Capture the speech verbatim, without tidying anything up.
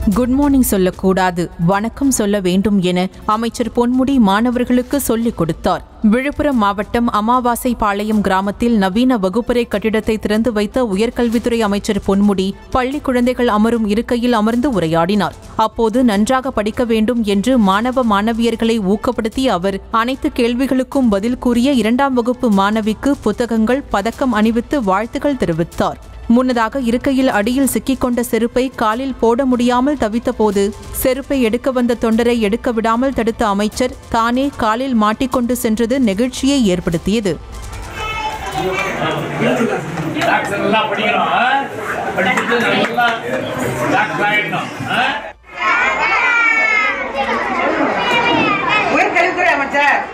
Good morning சொல்லக்கூடாது, வணக்கம் சொல்ல வேண்டும் என அமைச்சர் பொன்முடி மாணவர்களுக்கு சொல்லிக் கொடுத்தார். விழுப்புரம் மாவட்டம் அமாவாசை பாளையம் கிராமத்தில் நவீன வகுப்பறை கட்டிடத்தை திறந்து வைத்த உயர்கல்வித்துறை அமைச்சர் பொன்முடி பள்ளி குழந்தைகள் அமரும் இருக்கையில் அமர்ந்து உரையாடினார். அப்போது நன்றாக படிக்க வேண்டும் என்று மாணவ மாணவியர்களை ஊக்கப்படுத்திய அவர் அனைத்து கேள்விகளுக்கும் பதில் கூறிய இரண்டாம் வகுப்பு மாணவிக்கு புத்தகங்கள், பதக்கம் அணிவித்து வாழ்த்துக்கள் தெரிவித்தார். முன்னதாக இருக்கையில் அடியில் சிக்கிக்கொண்ட செருப்பை காலில் போட முடியாமல் தவித்தபோது செருப்பை எடுக்க வந்த தொண்டரை எடுக்க விடாமல் தடுத்த அமைச்சர் தானே காலில் மாட்டிக்கொண்டு சென்றது நெகிழ்ச்சியை ஏற்படுத்தியது. உயர்கல்வித்துறை அமைச்சர்